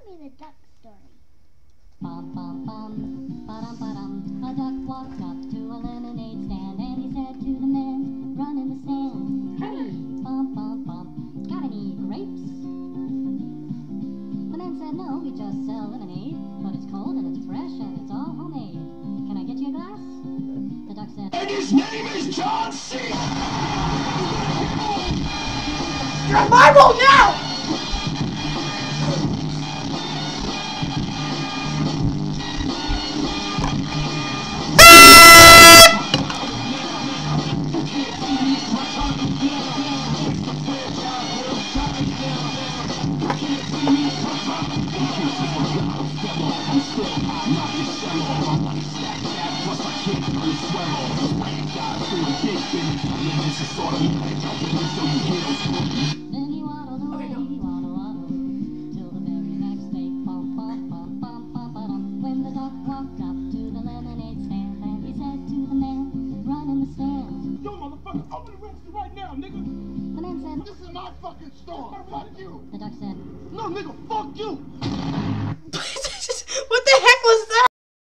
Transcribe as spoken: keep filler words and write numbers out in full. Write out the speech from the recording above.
me the duck story. Bum, bum, bum, ba-dum, ba-dum. A duck walked up to a lemonade stand and he said to the man, run in the sand, hey, bum, bum, bum, got any grapes? The man said, no, we just sell lemonade, but it's cold and it's fresh and it's all homemade. Can I get you a glass? The duck said, and his name is John Cena! You're on my roll now! then he waddled away, waddle, waddle, till the very next day, bum, bum, bum, bum, bum, ba-dum. When the duck walked up to the lemonade stand and he said to the man, run in the stand. Yo, motherfucker, open the register right now, nigga! The man said, This is my fucking store, fuck you! the duck said, No, nigga, fuck you!